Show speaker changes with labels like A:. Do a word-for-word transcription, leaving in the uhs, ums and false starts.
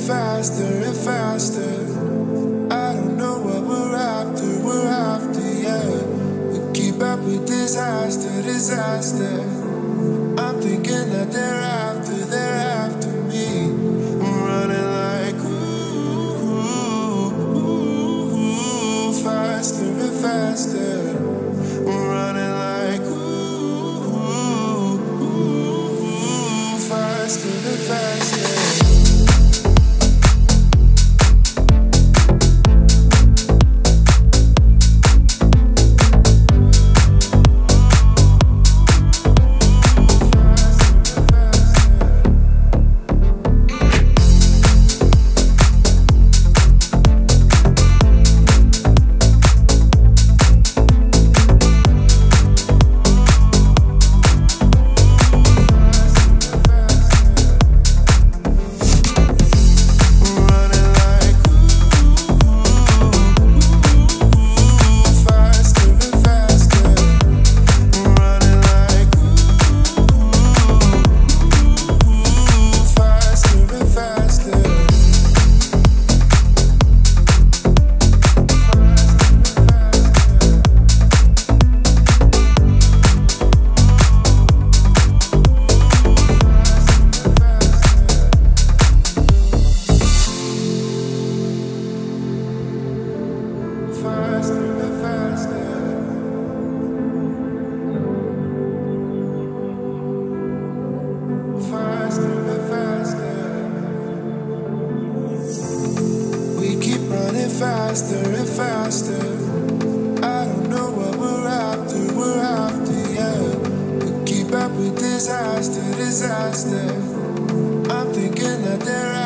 A: faster and faster. I don't know what we're after, we're after, yeah. We keep up with disaster, disaster. I'm thinking that they're after, they're after me. I'm running like ooh, ooh, ooh, ooh, faster and faster. I'm running like ooh, ooh, ooh, ooh, faster and faster. Faster and faster. I don't know what we're after, we're after, yeah. We keep up with disaster, disaster. I'm thinking that they're